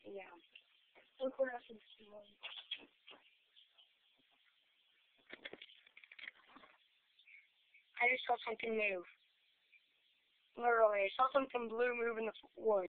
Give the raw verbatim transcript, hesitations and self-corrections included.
Yeah. Look what else is doing. I just saw something move. Literally, I saw something blue move in the woods.